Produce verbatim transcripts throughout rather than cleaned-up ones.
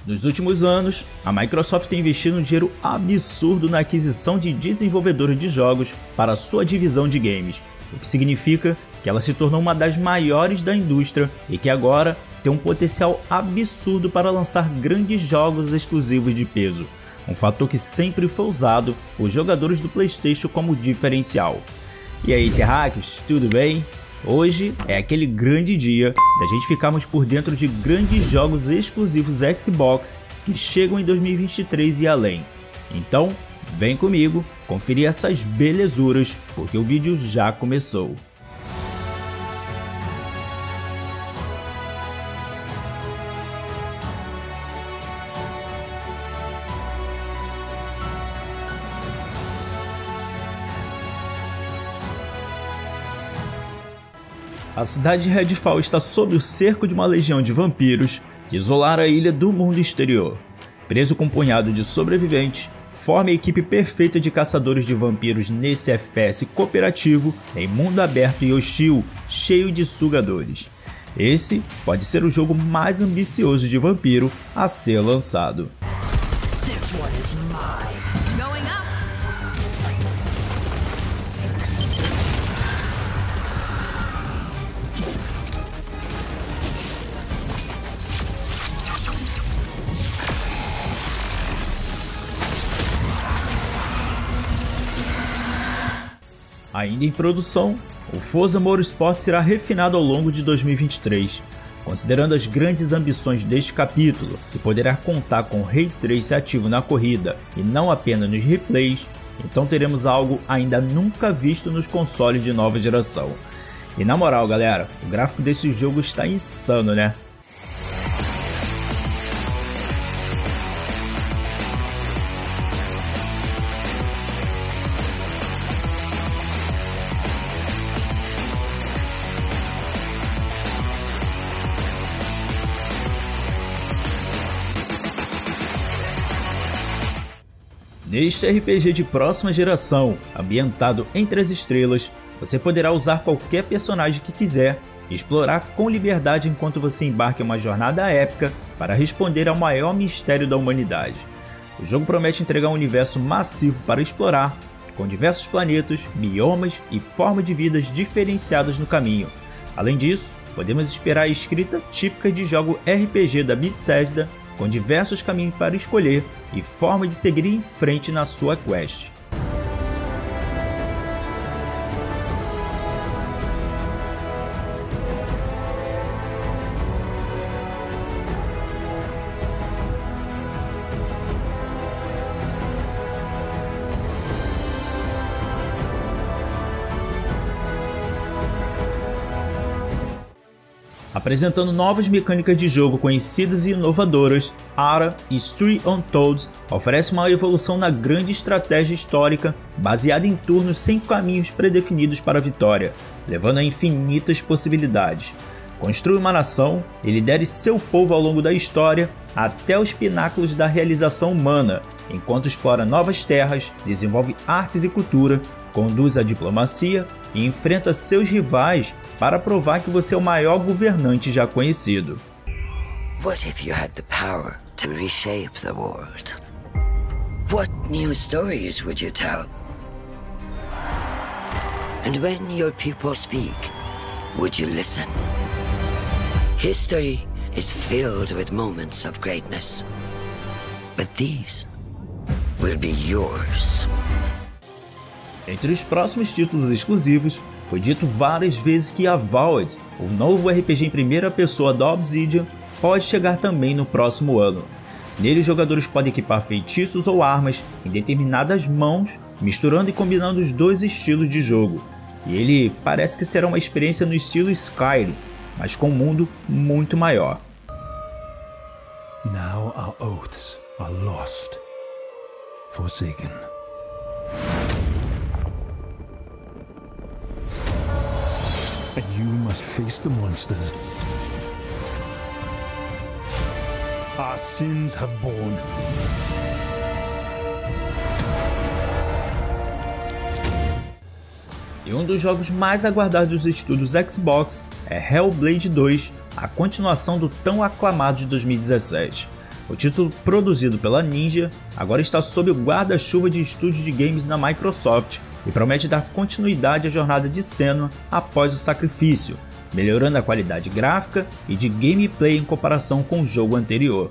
Nos últimos anos, a Microsoft tem investido um dinheiro absurdo na aquisição de desenvolvedores de jogos para sua divisão de games, o que significa que ela se tornou uma das maiores da indústria e que agora tem um potencial absurdo para lançar grandes jogos exclusivos de peso, um fator que sempre foi usado por jogadores do PlayStation como diferencial. E aí, terráqueos, tudo bem? Hoje é aquele grande dia da gente ficarmos por dentro de grandes jogos exclusivos Xbox que chegam em dois mil e vinte e três e além. Então, vem comigo conferir essas belezuras, porque o vídeo já começou. A cidade de Redfall está sob o cerco de uma legião de vampiros que isolaram a ilha do mundo exterior. Preso com um punhado de sobreviventes, forma a equipe perfeita de caçadores de vampiros nesse F P S cooperativo em mundo aberto e hostil, cheio de sugadores. Esse pode ser o jogo mais ambicioso de vampiro a ser lançado. Ainda em produção, o Forza Motorsport será refinado ao longo de dois mil e vinte e três. Considerando as grandes ambições deste capítulo, que poderá contar com Ray Tracing ativo na corrida e não apenas nos replays, então teremos algo ainda nunca visto nos consoles de nova geração. E na moral, galera, o gráfico desse jogo está insano, né? Neste R P G de próxima geração, ambientado entre as estrelas, você poderá usar qualquer personagem que quiser e explorar com liberdade enquanto você embarca em uma jornada épica para responder ao maior mistério da humanidade. O jogo promete entregar um universo massivo para explorar, com diversos planetas, biomas e formas de vidas diferenciadas no caminho. Além disso, podemos esperar a escrita típica de jogo R P G da Bethesda, com diversos caminhos para escolher e forma de seguir em frente na sua quest. Apresentando novas mecânicas de jogo conhecidas e inovadoras, Ara History Untold oferece uma evolução na grande estratégia histórica baseada em turnos sem caminhos predefinidos para a vitória, levando a infinitas possibilidades. Construi uma nação e lidere seu povo ao longo da história até os pináculos da realização humana, enquanto explora novas terras, desenvolve artes e cultura, conduz a diplomacia e enfrenta seus rivais para provar que você é o maior governante já conhecido. What if you had the power to reshape the world? What new stories would you tell? And when your people speak, would you listen? History is filled with moments of greatness, but these will be yours. Entre os próximos títulos exclusivos, foi dito várias vezes que Avowed, o novo R P G em primeira pessoa da Obsidian, pode chegar também no próximo ano. Nele, os jogadores podem equipar feitiços ou armas em determinadas mãos, misturando e combinando os dois estilos de jogo. E ele parece que será uma experiência no estilo Skyrim, mas com um mundo muito maior. Now our oaths are lost, forsaken. And you must face the monsters our sins have borne. E um dos jogos mais aguardados dos estúdios Xbox é Hellblade dois, a continuação do tão aclamado de dois mil e dezessete. O título, produzido pela Ninja, agora está sob o guarda-chuva de estúdios de games na Microsoft e promete dar continuidade à jornada de Senua após o sacrifício, melhorando a qualidade gráfica e de gameplay em comparação com o jogo anterior.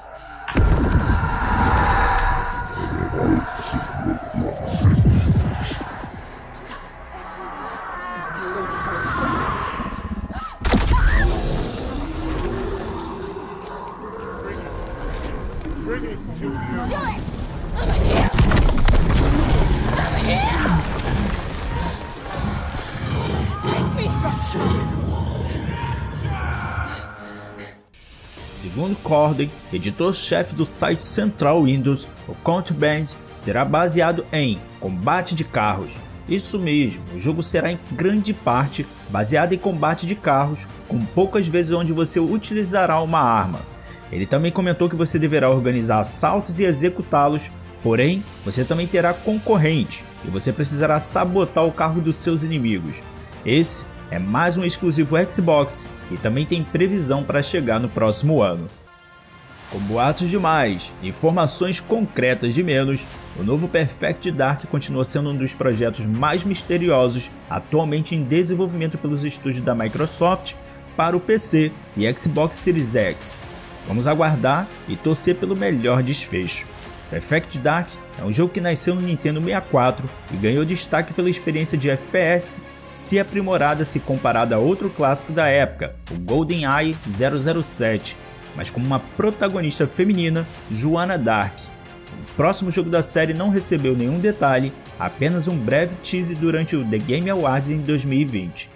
Segundo Corden, editor-chefe do site Central Windows, o Contraband será baseado em combate de carros. Isso mesmo, o jogo será em grande parte baseado em combate de carros, com poucas vezes onde você utilizará uma arma. Ele também comentou que você deverá organizar assaltos e executá-los, porém, você também terá concorrente e você precisará sabotar o carro dos seus inimigos. Esse é mais um exclusivo Xbox e também tem previsão para chegar no próximo ano. Com boatos demais e informações concretas de menos, o novo Perfect Dark continua sendo um dos projetos mais misteriosos atualmente em desenvolvimento pelos estúdios da Microsoft para o P C e Xbox Series X. Vamos aguardar e torcer pelo melhor desfecho. Perfect Dark é um jogo que nasceu no Nintendo sessenta e quatro e ganhou destaque pela experiência de F P S, se aprimorada se comparada a outro clássico da época, o GoldenEye zero zero sete, mas como uma protagonista feminina, Joanna Dark. O próximo jogo da série não recebeu nenhum detalhe, apenas um breve teaser durante o The Game Awards em dois mil e vinte.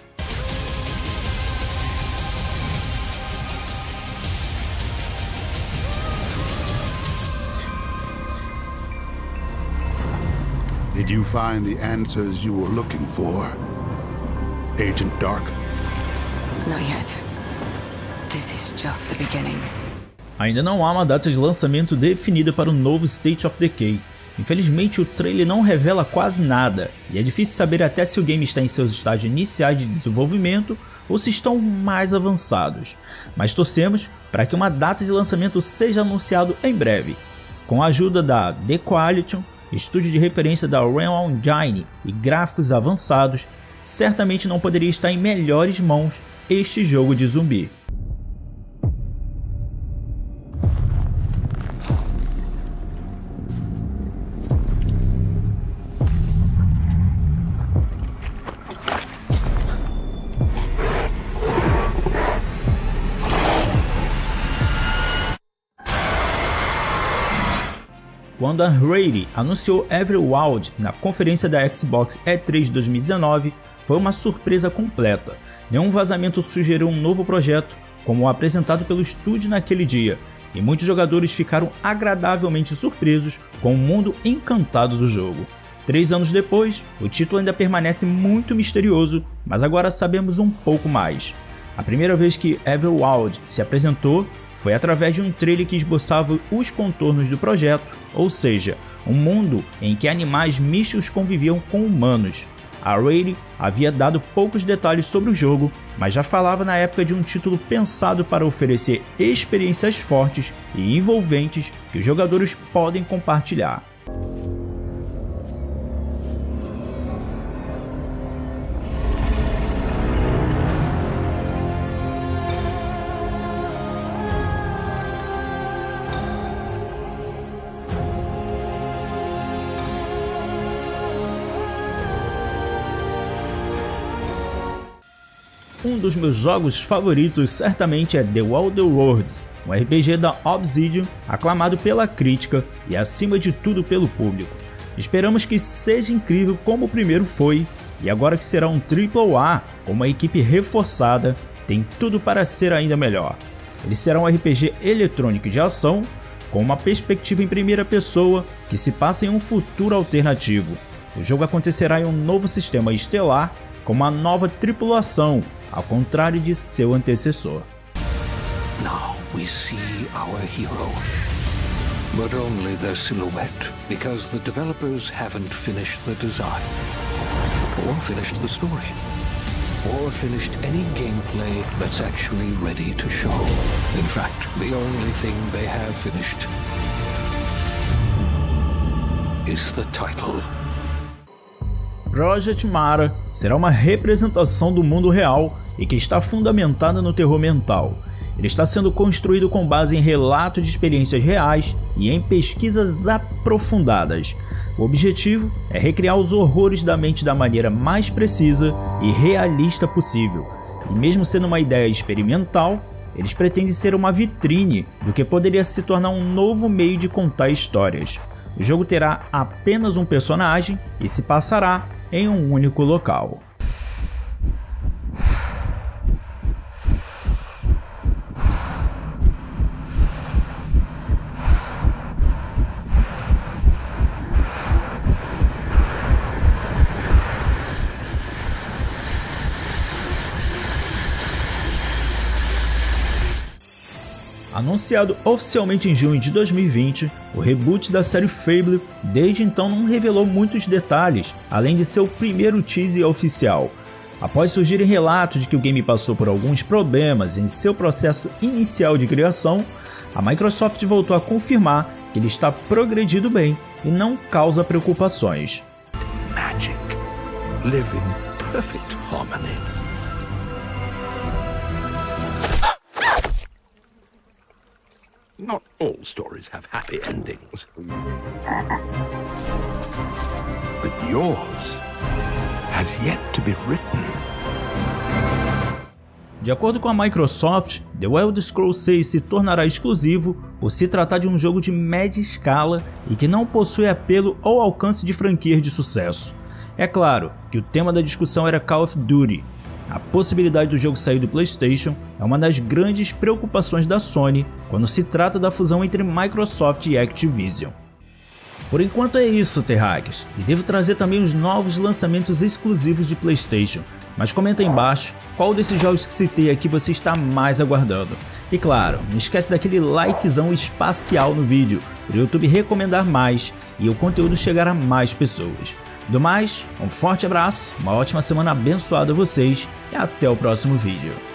Did you find the answers you were looking for, Agent Dark? Not yet. This is just the beginning. Ainda não há uma data de lançamento definida para o novo State of Decay. Infelizmente, o trailer não revela quase nada, e é difícil saber até se o game está em seus estágios iniciais de desenvolvimento ou se estão mais avançados. Mas torcemos para que uma data de lançamento seja anunciado em breve. Com a ajuda da The Coalition, estúdio de referência da Realm Engine e gráficos avançados, certamente não poderia estar em melhores mãos este jogo de zumbi. Quando a Rare anunciou Everwild na conferência da Xbox E três dois mil e dezenove, foi uma surpresa completa. Nenhum vazamento sugeriu um novo projeto, como o apresentado pelo estúdio naquele dia, e muitos jogadores ficaram agradavelmente surpresos com o mundo encantado do jogo. Três anos depois, o título ainda permanece muito misterioso, mas agora sabemos um pouco mais. A primeira vez que Everwild se apresentou foi através de um trailer que esboçava os contornos do projeto, ou seja, um mundo em que animais mistos conviviam com humanos. A Rare havia dado poucos detalhes sobre o jogo, mas já falava na época de um título pensado para oferecer experiências fortes e envolventes que os jogadores podem compartilhar. Um dos meus jogos favoritos certamente é The Wilder Worlds, um R P G da Obsidian, aclamado pela crítica e acima de tudo pelo público. Esperamos que seja incrível como o primeiro foi, e agora que será um triplo A com uma equipe reforçada, tem tudo para ser ainda melhor. Ele será um R P G eletrônico de ação, com uma perspectiva em primeira pessoa que se passa em um futuro alternativo. O jogo acontecerá em um novo sistema estelar, com uma nova tripulação, ao contrário de seu antecessor. Now we see our hero, but only their silhouette, because the developers haven't finished the design or finished the story. or finished any gameplay that's actually ready to show. In fact, the only thing they have finished is the title. Project Mara será uma representação do mundo real e que está fundamentada no terror mental. Ele está sendo construído com base em relatos de experiências reais e em pesquisas aprofundadas. O objetivo é recriar os horrores da mente da maneira mais precisa e realista possível. E mesmo sendo uma ideia experimental, eles pretendem ser uma vitrine do que poderia se tornar um novo meio de contar histórias. O jogo terá apenas um personagem e se passará em um único local. Anunciado oficialmente em junho de dois mil e vinte, o reboot da série Fable desde então não revelou muitos detalhes, além de seu primeiro teaser oficial. Após surgirem relatos de que o game passou por alguns problemas em seu processo inicial de criação, a Microsoft voltou a confirmar que ele está progredindo bem e não causa preocupações. Magic live in perfect harmony. Not all stories have happy endings. But yours has yet to be written. De acordo com a Microsoft, The Elder Scrolls seis se tornará exclusivo por se tratar de um jogo de média escala e que não possui apelo ou alcance de franquias de sucesso. É claro que o tema da discussão era Call of Duty. A possibilidade do jogo sair do PlayStation é uma das grandes preocupações da Sony quando se trata da fusão entre Microsoft e Activision. Por enquanto é isso, Terráqueos, e devo trazer também os novos lançamentos exclusivos de PlayStation, mas comenta aí embaixo qual desses jogos que citei aqui você está mais aguardando. E claro, não esquece daquele likezão espacial no vídeo, para o YouTube recomendar mais e o conteúdo chegar a mais pessoas. Do mais, um forte abraço, uma ótima semana abençoada a vocês e até o próximo vídeo.